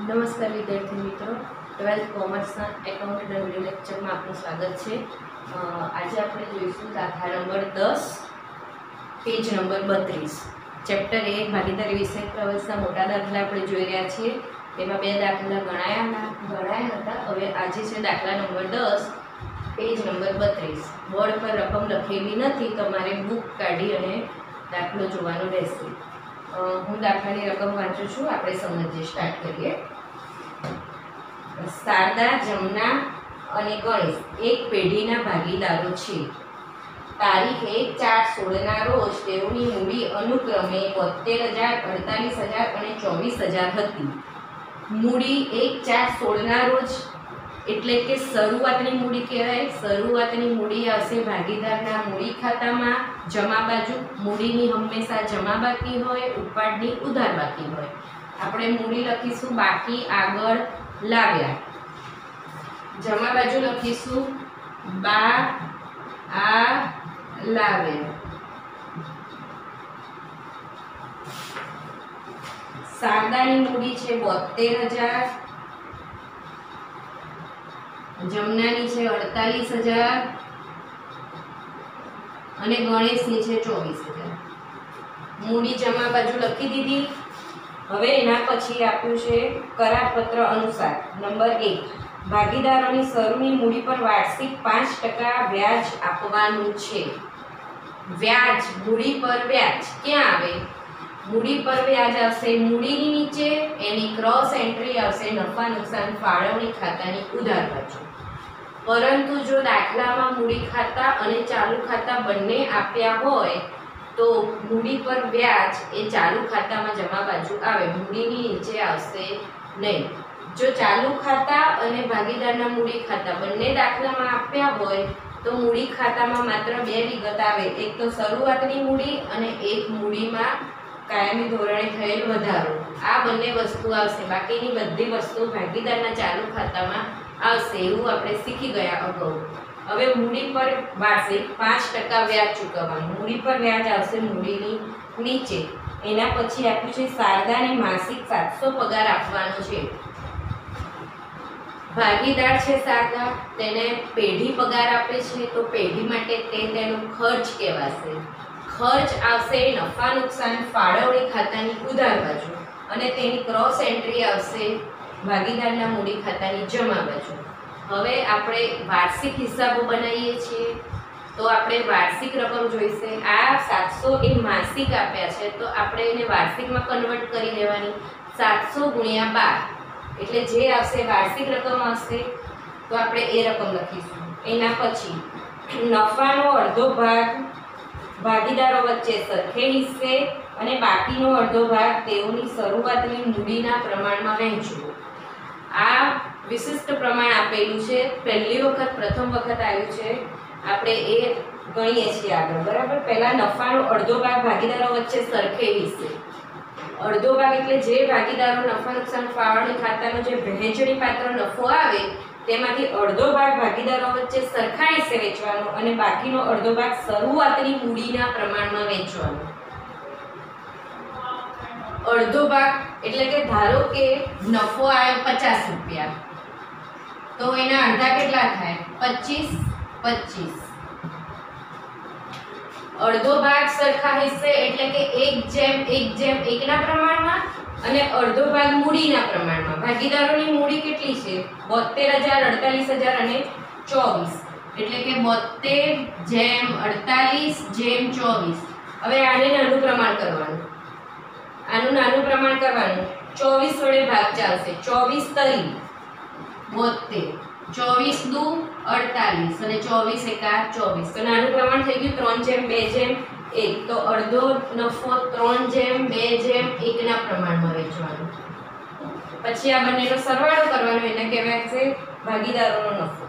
नमस्कार विद्यार्थी मित्रों, 12th कॉमर्सना एकाउंट एंड वीडियो लेक्चर में आपનું સ્વાગત છે। આજે આપણે જોઈશું દાખલા નંબર 10 પેજ નંબર 32 ચેપ્ટર 1 ભાગીદારી વિષય પ્રવર્તના મોટા દાખલા આપણે જોઈ રહ્યા છીએ। તેમાં બે દાખલા ગણાયા હતા। હવે આજે છે દાખલા નંબર 10 પેજ નંબર 32। બોર્ડ પર રકમ લખેલી નથી, તમારે બુક કાઢી અને દાખલો જોવાનો રહેશે। હું દાખલાની રકમ વાંચું છું, આપણે સમજીએ। સ્ટાર્ટ કરીએ। શારદા, જમના અને ગણેશ એક પેઢીના ભાગીદારો છે। તારીખ 1/4/16ના રોજ તેઓની મૂડી અનુક્રમે 72,000, 48,000 અને 24,000 હતી। મૂડી 1/4/16ના રોજ એટલે કે શરૂઆતની મૂડી કહેવાય। શરૂઆતની મૂડી આવશે ભાગીદારના મૂડી ખાતામાં જમા બાજુ। મૂડીની હંમેશા જમા બાકી હોય, ઉપાડની ઉધાર બાકી હોય। આપણે મૂડી લખીશું બાકી આગળ લાવ્યા, જમા બાજુ લખીશું બા આ લાવ્યા। શારદાની મૂડી છે 72,000, જમનાની છે 48,000 અને ગણેશની છે 24,000। મૂડી જમા બાજુ લખી દીધી। હવે એના પછી આપ્યું છે કરારપત્ર અનુસાર નંબર 1 ભાગીદારોની શરૂની મૂડી પર વાર્ષિક 5% વ્યાજ આપવાનું છે। વ્યાજ, મૂડી પર વ્યાજ ક્યાં આવે? મૂડી પર વ્યાજ આવશે મૂડીની નીચે, એની ક્રોસ એન્ટ્રી આવશે નફા નુકસાન ફાળવણી ખાતાની ઉધાર બાજુ। પરંતુ જો દાખલામાં મૂડી ખાતા અને ચાલુ ખાતા બંને આપ્યા હોય તો મૂડી પર વ્યાજ એ ચાલુ ખાતામાં જમા બાજુ આવે, મૂડીની નીચે આવશે નહીં। જો ચાલુ ખાતા અને ભાગીદારના મૂડી ખાતા બંને દાખલામાં આપ્યા હોય તો મૂડી ખાતામાં માત્ર બે વિગત આવે, એક તો શરૂઆતની મૂડી અને એક મૂડીમાં કાયમી ધોરણે થયેલ વધારો। આ બંને વસ્તુ આવશે, બાકીની બધી વસ્તુ ભાગીદારના ચાલુ ખાતામાં આવશે, એવું આપણે શીખી ગયા અગાઉ। હવે મૂડી પર વાર્ષિક 5% વ્યાજ ચૂકવવાનું। મૂડી પર વ્યાજ આવશે મૂડીની નીચે। એના પછી આપ્યું છે શારદાને માસિક 700 પગાર આપવાનો છે। ભાગીદાર છે શારદા, તેને પેઢી પગાર આપે છે તો પેઢી માટે તેનો ખર્ચ કહેવાશે। ખર્ચ આવશે નફા નુકસાન ફાળવણી ખાતાની ઉધાર બાજુ અને તેની ક્રોસ એન્ટ્રી આવશે ભાગીદારના મૂડી ખાતાની જમા બાજુ। હવે આપણે વાર્ષિક હિસાબો બનાવીએ છીએ તો આપણે વાર્ષિક રકમ જોઈશે। આ 700 એ માસિક આપ્યા છે તો આપણે એને વાર્ષિકમાં કન્વર્ટ કરી દેવાની। 700 × 12 એટલે જે આવશે વાર્ષિક રકમ આવશે તો આપણે એ રકમ લખીશું। એના પછી નફાનો અડધો ભાગ ભાગીદારો વચ્ચે સરખે હિસ્સે અને બાકીનો અડધો ભાગ તેઓની શરૂઆતની મૂડીના પ્રમાણમાં વહેંચવો। આ વિશિષ્ટ પ્રમાણ આપેલું છે, પહેલી વખત પ્રથમ વખત આવ્યું છે, આપણે એ ગણીએ છીએ આગળ, બરાબર। પહેલા નફાનો અડધો ભાગ ભાગીદારો વચ્ચે સરખે હિસ્સે। અડધો ભાગ એટલે જે ભાગીદારો નફા નુકસાન ફાળવણી ખાતાનો જે વહેંચણી પાત્ર નફો આવે તેમાંથી અડધો ભાગ ભાગીદારો વચ્ચે સરખા હિસ્સે વેચવાનો અને બાકીનો અડધો ભાગ શરૂઆતની મૂડીના પ્રમાણમાં વેચવાનો। અડધો ભાગ એટલે કે ધારો કે નફો આવ્યો 50 રૂપિયા તો એના અડધા કેટલા થાય? 25। અડધો ભાગ સરખા હિસ્સે એટલે કે 1:1:1 ના પ્રમાણમાં અને અડધો ભાગ મૂડીના પ્રમાણમાં। ભાગીદારોની મૂડી કેટલી છે? 72,000, 48,000 અને 24 એટલે કે 72:48:24। હવે આને નાનું પ્રમાણ કરવાનું, આનું નાનું પ્રમાણ કરવાનું। 24 વડે ભાગ ચાલશે, 24 તરી 72, 24 દુ 48 અને 24 એકા 24 તો નાનું પ્રમાણ થઈ ગયું 3:2:1 તો અડધો નફો 3:2:1 ના પ્રમાણમાં વેચવાનો। પછી આ બંનેનો સરવાળો કરવાનો, એને કહેવાય છે ભાગીદારોનો નફો।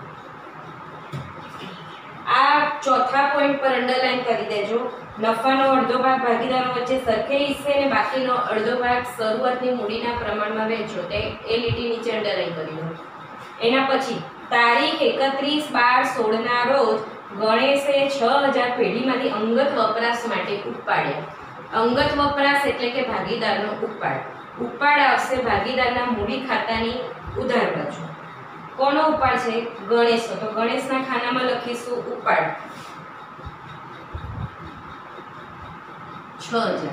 આ ચોથા પોઈન્ટ પર અંડરલાઈન કરી દેજો। નફાનો અડધો ભાગ ભાગીદારો વચ્ચે સરખે હિસ્સે અને બાકીનો અડધો ભાગ શરૂઆતની મૂડીના પ્રમાણમાં વહેંચો, તે એ લીટી નીચે અંડરલાઈન કરી લો। એના પછી તારીખ 31/12/16ના રોજ ગણેશે 6,000 પેઢીમાંથી અંગત વપરાશ માટે ઉપાડ્યા। અંગત વપરાશ એટલે કે ભાગીદારનો ઉપાડ। ઉપાડ આવશે ભાગીદારના મૂડી ખાતાની ઉધાર બાજુ. કોનો ઉપાડ છે? ગણેશનો. તો ગણેશના ખાનામાં લખીશું ઉપાડ 6000.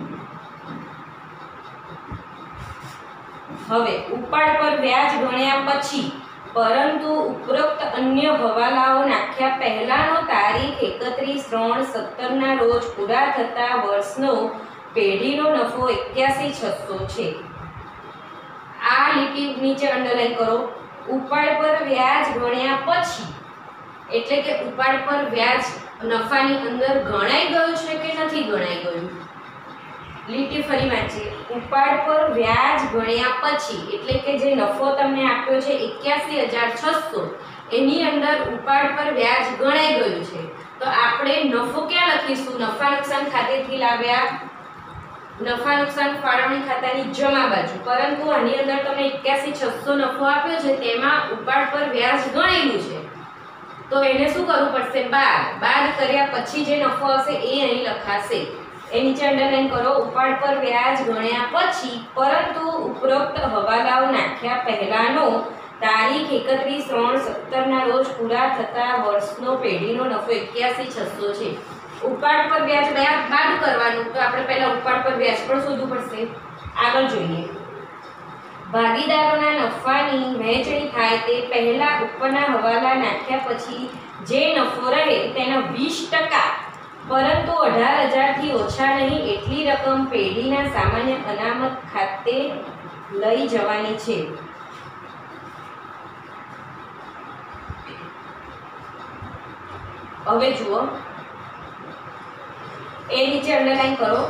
હવે ઉપાડ પર વ્યાજ ગણ્યા પછી પરંતુ ઉપરોક્ત અન્ય હવાલાઓ નાખ્યા પહેલાનો તારીખ 31/3/17 ના રોજ પૂરા થતા વર્ષનો પેઢીનો નફો 81,600 છે. આ લીટી નીચે અંડરલાઈન કરો. ઉપાડ પર વ્યાજ ગણ્યા પછી એટલે કે ઉપાડ પર વ્યાજ નફાની અંદર ગણાઈ ગયું છે કે નથી ગણાઈ ગયું? લીટી ફરી વાંચીએ. ઉપાડ પર વ્યાજ ગણ્યા પછી એટલે કે જે નફો તમને આપ્યો છે 81,600 એની અંદર ઉપાડ પર વ્યાજ ગણાઈ ગયું છે. તો આપણે નફો ક્યાં લખીશું? નફા નુકસાન ખાતેથી લાવ્યા નફા નુકસાન ફાળવણી ખાતાની જમા બાજુ. પરંતુ આની અંદર તમને 81,600 નફો આપ્યો છે તેમાં ઉપાડ પર વ્યાજ ગણેલું છે. તો એને શું કરવું પડશે? બાદ કર્યા પછી જે નફો હશે એ અહીં લખાશે. એ નીચે અંડરલાઈન કરો. ઉપાડ પર વ્યાજ ગણ્યા પછી પરંતુ ઉપરોક્ત હવાલાઓ નાખ્યા પહેલાનો તારીખ 31/3/17 ના રોજ પૂરા થતા વર્ષનો પેઢીનો નફો 81,600 છે. ઉપાડ પર વ્યાજ બાદ કરવાનું. તો આપણે પહેલા ઉપાડ પર વ્યાજ પણ શોધવું પડશે. આગળ જોઈએ. ભાગીદારોના નફાની વહેંચણી થાય તે પહેલા ઉપરના હવાલા નાખ્યા પછી જે નફો રહે તેના 20% પરંતુ 18,000 થી ઓછા નહીં એટલી રકમ પેઢીના સામાન્ય અનામત ખાતે લઈ જવાની છે. હવે જુઓ. એ નીચે અંડરલાઈન કરો.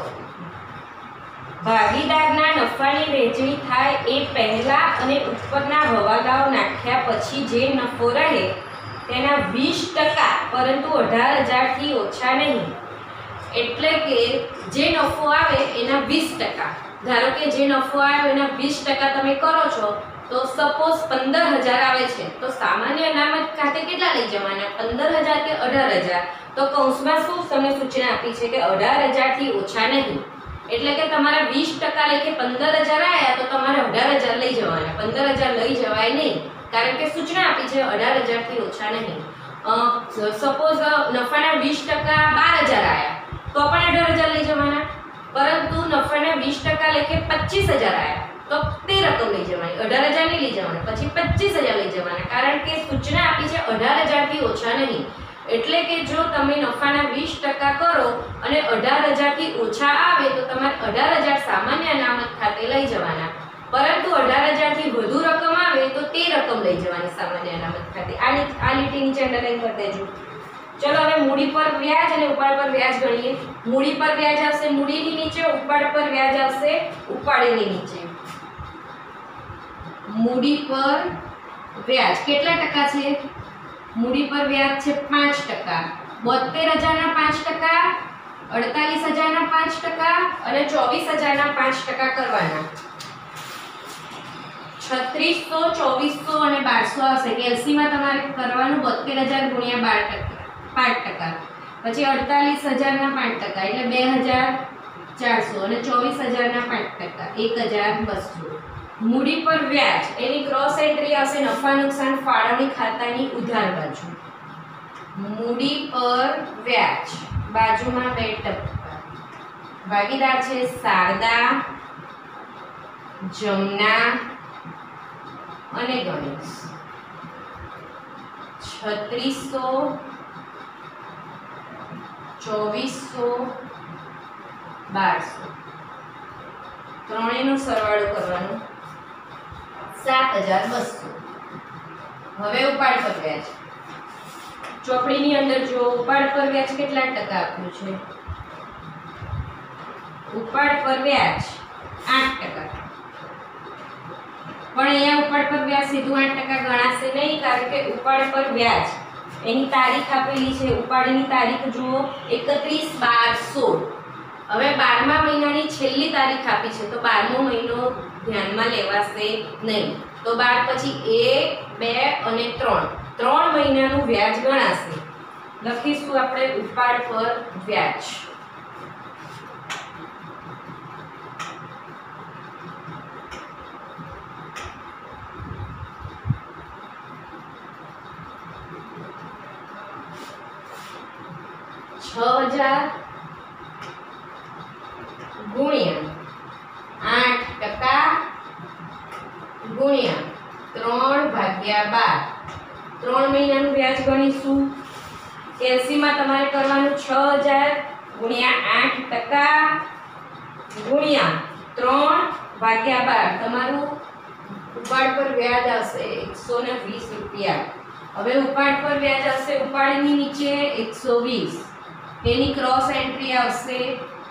ભાગીદારના નફાની વહેંચણી થાય એ પહેલા અને ઉપરના હવાલાઓ નાખ્યા પછી જે નફો રહે તેના 20% પરંતુ 18,000 થી ઓછા નહીં. એટલે કે જે નફો આવે એના 20%. ધારો કે જે નફો આવ્યો એના 20% તમે કરો છો તો સપોઝ 15,000 આવે છે તો સામાન્ય અનામત ખાતે કેટલા લઈ જવાના? 15,000 કે 18,000? તો કૌંસમાં શું તમને સૂચના આપી છે કે 18,000 થી ઓછા નહીં. એટલે કે તમારા 20% લેખે 15,000 આવ્યા તો તમારે 18,000 લઈ જવાના. 15,000 લઈ જવાય નહીં કારણ કે સૂચના આપી છે 18,000 થી ઓછા નહીં. સપોઝ નફાના 20% 12,000 આવ્યા તો પણ 18,000 લઈ જવાના. પરંતુ નફાના 20% લેખે 25,000 આવ્યા તો તે રકમ લઈ જવાની. 18,000 નહીં લઈ જવાના, પછી 25,000 લઈ જવાના. કારણ કે સૂચના આપી છે 18,000 થી ઓછા નહીં. એટલે કે જો તમે નફાના 20% કરો અને 18,000 થી ઓછા આવે તો તમારે 18,000 સામાન્ય અનામત ખાતે લઈ જવાના. પરંતુ 18,000 થી વધુ રકમ આવે તો તે રકમ લઈ જવાની સામાન્ય અનામત ખાતે. આ લીટી નીચે અંડરલાઈન કરી દેજો. ચલો હવે મૂડી પર વ્યાજ અને ઉપાડ પર વ્યાજ ગણીએ. મૂડી પર વ્યાજ આવશે મૂડીની નીચે, ઉપાડ પર વ્યાજ આવશે ઉપાડની નીચે. મૂડી પર વ્યાજ કેટલા ટકા છે? મૂડી પર વ્યાજ છે 5%. 72,000 ના 5%, 48,000 ના 5% અને 24,000 ના 5% કરવાના. 3600, 2400 અને 1200 આવશે. કેલ્સીમાં તમારે કરવાનું 72,000 ગુણ્યા 5%. પછી 48,000 ના 5% એટલે 2,400 અને 24,000 ના 5% 1,200. મૂડી પર વ્યાજ એની ક્રોસ એન્ટ્રી આવશે નફા નુકસાન ફાળવણી ખાતાની ઉધાર બાજુ. મૂડી પર વ્યાજ બાજુમાં 2%. ભાગીદાર છે શારદા, જમના અને ગણેશ. 3600, 2400, 1200 ત્રણેયનો સરવાળો કરવાનો 7,200. હવે ઉપાડ પર વ્યાજ ચોપડીની અંદર જો ઉપાડ પર વ્યાજ કેટલા ટકા આપ્યું છે? ઉપાડ પર વ્યાજ 8%. પણ અહીંયા ઉપાડ પર વ્યાજ સીધું 8% ગણાશે નહીં કારણ કે ઉપાડ પર વ્યાજ એની તારીખ આપેલી છે. ઉપાડની તારીખ જુઓ 31/12/16. હવે 12મા મહિનાની છેલ્લી તારીખ આપી છે તો 12મો મહિનો ધ્યાનમાં લેવાશે નહીં. તો 12 પછી 1, 2 અને 3 મહિનાનું વ્યાજ ગણાશે. લખીશું આપણે ઉપાડ પર વ્યાજ. 6000 ગુણ્યા 8% ગુણ્યા 3/12 3 મહિનાનું વ્યાજ ગણીશું। એલસીમાં તમારે કરવાનું 6000 ગુણ્યા 8% ગુણ્યા 3/12 તમારું ઉપાડ પર વ્યાજ આવશે 120 રૂપિયા। હવે ઉપાડ પર વ્યાજ આવશે ઉપાડની નીચે 120 એની ક્રોસ એન્ટ્રી આવશે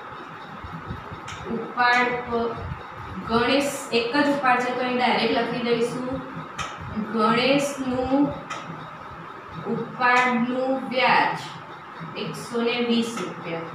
ઉપાડ પર ગણેશ એક જ ઉપાડ છે તો અહીં ડાયરેક્ટ લખી દઈશું ગણેશનું ઉપાડનું વ્યાજ 120 રૂપિયા।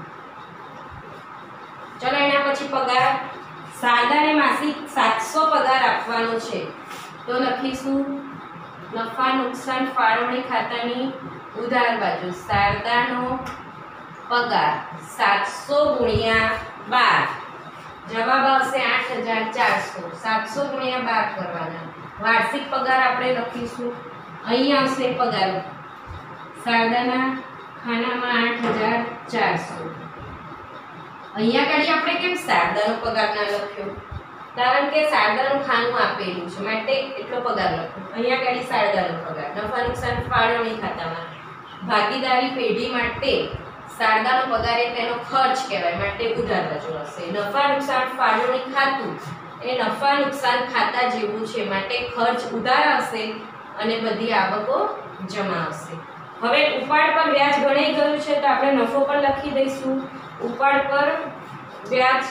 ચલો એના પછી પગાર સાદાને માસિક 700 પગાર આપવાનો છે તો લખીશું નફા નુકસાન ફાળવણી ખાતાની ઉધાર બાજુ સાદાનો પગાર 700 ગુણ્યા 12 જવાબ આવશે 8400 700 ગુણ્યા 12 કરવાના। વાર્ષિક પગાર આપણે લખીશું અહીં આવશે પગાર સાદાના ખાનામાં 8400 અહીંયા કાઢી આપણે કેમ સાદાનો પગાર ના લખ્યો કારણ કે સાદાનું ખાનું આપેલું છે માટે એટલો પગાર લખ્યો। અહીંયા કાઢી સાદાનો પગાર નફા નુકસાન ફાળવણી ખાતામાં ભાગીદારી પેઢી માટે સાદાનો પગાર એ તેનો ખર્ચ કહેવાય માટે ઉધાર બાજુ હશે। નફા નુકસાન ફાળવણી ખાતું એ નફા નુકસાન ખાતા જેવું છે માટે ખર્ચ ઉધાર આવશે અને બધી આવકો જમા આવશે। હવે ઉપાડ પર વ્યાજ ગણાઈ ગયું છે તો આપણે નફો પણ લખી દઈશું ઉપાડ પર વ્યાજ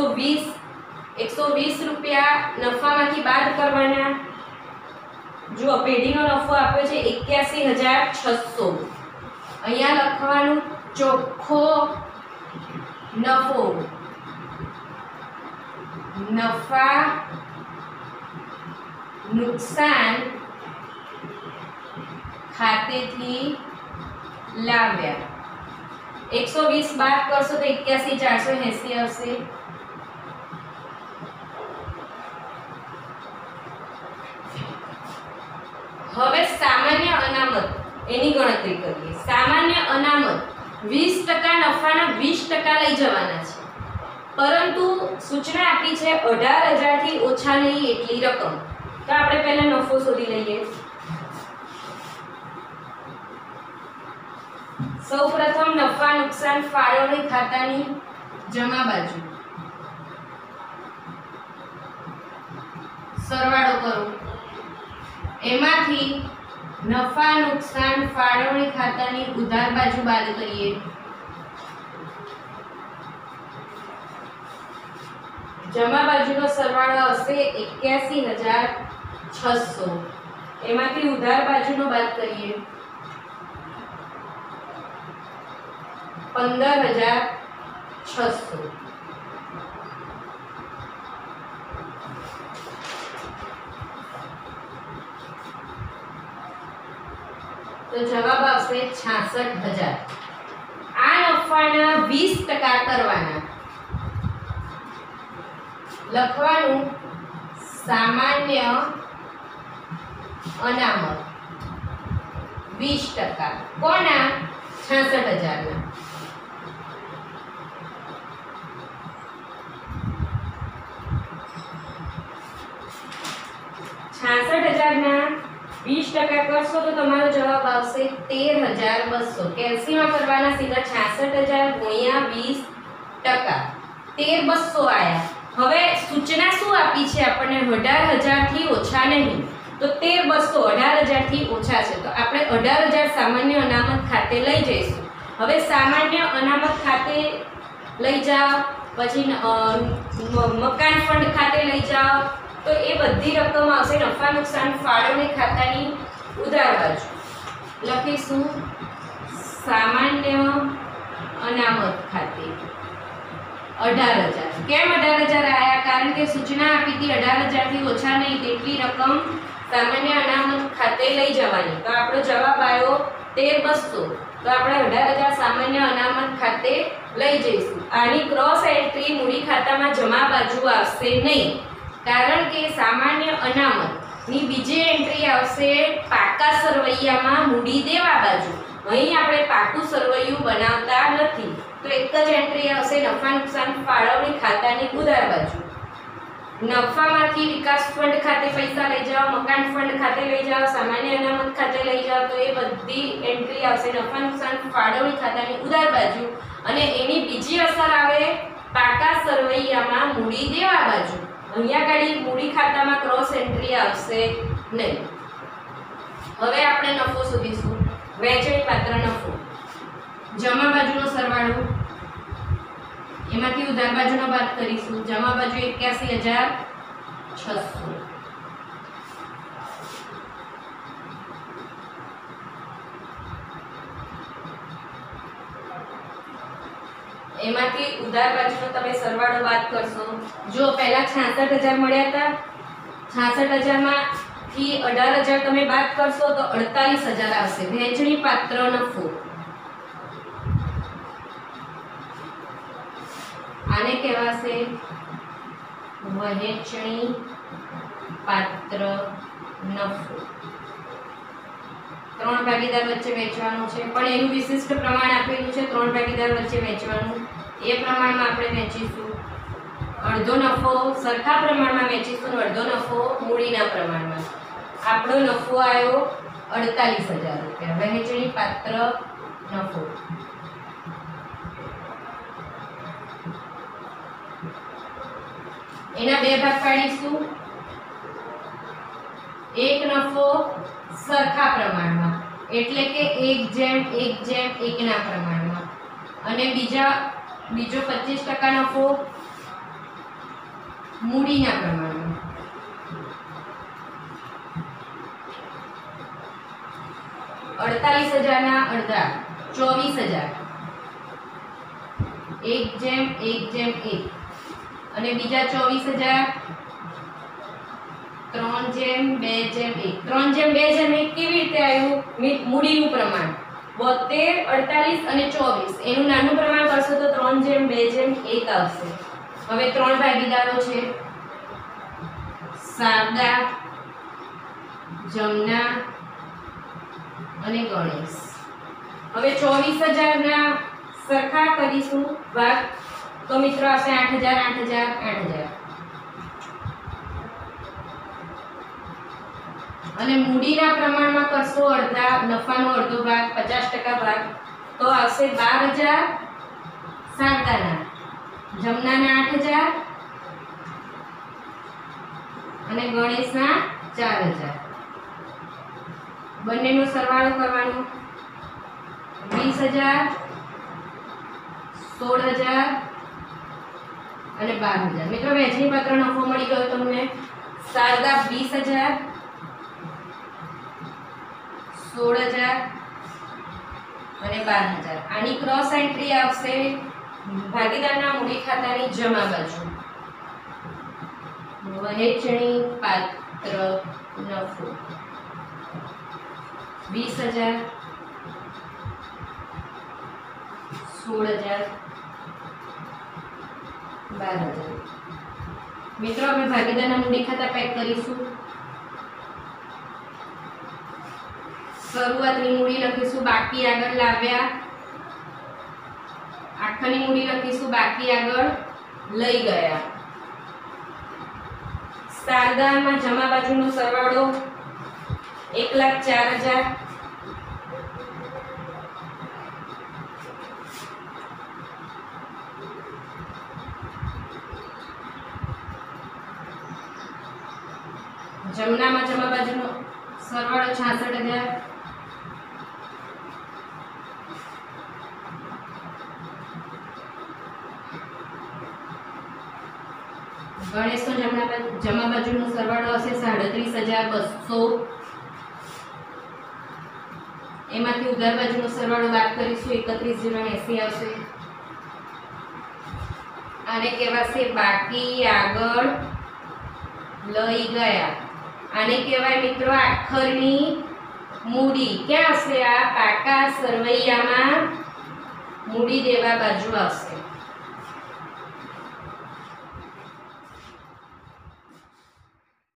120 રૂપિયા નફામાંથી બાદ કરવાના। જો પેઢીનો નફો આપ્યો છે 81600 અહીંયા લખવાનું ચોખ્ખો નફો નફા નુકસાન ખાતેથી લાવ્યા 120 બાદ કરશો તો 81480 આવશે। હવે સામાન્ય અનામત એની ગણતરી કરીએ। સામાન્ય અનામત 20% નફાના 20% લઈ જવાના છે પરંતુ સૂચના આપી છે 18000 થી ઓછા નહીં એટલી રકમ તો આપણે પહેલા નફો શોધી લઈએ। સૌપ્રથમ નફા નુકસાન ફાળવણી ખાતાની જમા બાજુ સરવાળો કરો એમાંથી નફા નુકસાન ફાળવણી ખાતાની ઉધાર બાજુ બાદ કરીએ જમા બાજુનો સરવાળો આવશે 81600 એમાંથી ઉધાર બાજુનો બાદ કરીએ 15600 તો જવાબ આવશે 66000। આ નફાના 20% કરવાના લખવાનું સામાન્ય અનામત 20% કોના 66000 ના 66000 ના 20% કરશો તો તમારો જવાબ આવશે 13200। કેલ્સીમાં કરવાના સીધા 66000 ગુણ્યા 20% 13200 આયા। હવે સૂચના શું આપી છે આપણને 18000 થી ઓછા નહીં તો 13200 18000 થી ઓછા છે તો આપણે 18000 સામાન્ય અનામત ખાતે લઈ જઈશું। હવે સામાન્ય અનામત ખાતે લઈ જાઓ પછી મકાન ફંડ ખાતે લઈ જાઓ તો એ બધી રકમ આવશે નફા નુકસાન ફાળવણી ખાતાની ઉધાર બાજુ લખીશું સામાન્ય અનામત ખાતે 18000। કેમ 18000 આયા કારણ કે સૂચના આપી હતી 18000 થી ઓછા નહીં તેટલી રકમ સામાન્ય અનામત ખાતે લઈ જવાની તો આપણો જવાબ આવ્યો 13200 તો આપણે 18000 સામાન્ય અનામત ખાતે લઈ જઈશું। આની ક્રોસ એન્ટ્રી મૂડી ખાતામાં જમા બાજુ આવશે નહીં કારણ કે સામાન્ય અનામત ની બીજી એન્ટ્રી આવશે પાકા સરવૈયામાં મૂડી દેવા બાજુ અહીં આપણે પાકું સરવૈયું બનાવતા નથી, તો એક જ એન્ટ્રી આવશે નફા નુકસાન ફાળવણી ખાતાની ઉધાર બાજુ. નફામાંથી વિકાસ ફંડ ખાતે પૈસા લઈ જાઓ, મકાન ફંડ ખાતે લઈ જાઓ, સામાન્ય અનામત ખાતે લઈ જાઓ, તો એ બધી એન્ટ્રી આવશે નફા નુકસાન ફાળવણી ખાતાની ઉધાર બાજુ. અને એની બીજી અસર આવે પાકા સરવૈયામાં મૂડી દેવા બાજુ. અહીંયા ગાડી મૂડી ખાતામાં ક્રોસ એન્ટ્રી આવશે નહીં. હવે આપણે નફો શોધીશું. વહેંચણી પાત્ર નફો, જમા બાજુનો સરવાળો, એમાંથી ઉધાર બાજુનો બાદ કરીશું. જમા બાજુ 81,600, એમાંથી ઉધાર બાજુનો તમે સરવાળો બાદ કરશો. જો પહેલા 66,000 મળ્યા હતા, 66,000 માંથી 18,000 તમે બાદ કરશો તો 48,000 આવશે. વહેંચણી પાત્ર નફો, આને કહેવાશે વહેંચણી પાત્ર નફો. 3 ભાગીદાર વચ્ચે વેચવાનું છે, પણ એનું વિશિષ્ટ પ્રમાણ આપેલું છે 3 ભાગીદાર વચ્ચે વેચવાનું. એ પ્રમાણમાં આપણે વેચીશું. અડધો નફો સરખા પ્રમાણમાં વેચીશું, અડધો નફો મૂડીના પ્રમાણમાં. આપણો નફો આવ્યો 48,000 રૂપિયા. વહેંચણી પાત્ર નફો. એના બે ભાગ પાડીશું. એક નફો સરખા પ્રમાણમાં, એટલે કે 1:1:1 ના પ્રમાણમાં, અને બીજો 25% નફો મૂડીના પ્રમાણમાં. $48,000 ના અડધા 24,000, 1:1:1, અને બીજા 24,000 3:2:1. 3:2:1 કેવી રીતે આવ્યું? મૂડીનું પ્રમાણ 72, 48 અને 24, એનું નાનું પ્રમાણ કરશો તો 3:2:1 આવશે. હવે 3 ભાગીદારો છે, શારદા, જમના અને ગણેશ. હવે 24,000 ના સરખા કરીશું ભાગ, તો મિત્રો આવશે 8,000, 8,000, 8,000. અને મૂડીના પ્રમાણમાં કરશો અડધા, નફાનો અડધો ભાગ 50% ભાગ, તો આવશે 12,000 શારદાના, જમનાના 8,000 અને ગણેશના 4,000. બંનેનો સરવાળો કરવાનો. 20,000, 16,000 અને 12,000. મિત્રો વહેંચણી પાત્ર નફો મળી ગયો તમને. શારદા 20,000, 16,000 અને 12,000. આની ક્રોસ એન્ટ્રી આવશે ભાગીદારના મૂડી ખાતાની જમા બાજુ. વહેંચણી પાત્ર નફો 20,000, 16,000, 12,000. મિત્રો અમે ભાગીદારના મૂડી ખાતા પેક કરીશું. શરૂઆતની મૂડી લખીશું, બાકી આગળ લાવ્યા. આખાની મૂડી લખીશું, બાકી આગળ લઈ ગયા. શારદામાં જમા બાજુનો સરવાળો 1,04,000, જમનામાં જમા બાજુનો સરવાળો 66,000, ગણેશનો જમા બાજુનો સરવાળો હશે 37,200. એમાંથી ઉધાર બાજુનો સરવાળો બાદ કરીશું, 31,080 આવશે. આને કહેવાશે બાકી આગળ લઈ ગયા. આને કહેવાય મિત્રો આખરની મૂડી. ક્યાં હશે? આ પાકા સરવૈયામાં મૂડી દેવા બાજુ આવશે.